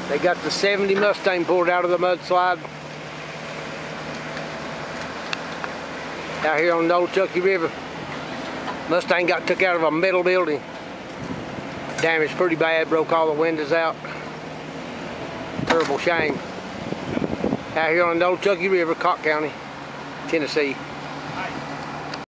They got the 70 Mustang pulled out of the mudslide. Out here on the Old Chucky River. Mustang got took out of a metal building. Damaged pretty bad, broke all the windows out. Terrible shame. Out here on the Old Chucky River, Cocke County, Tennessee.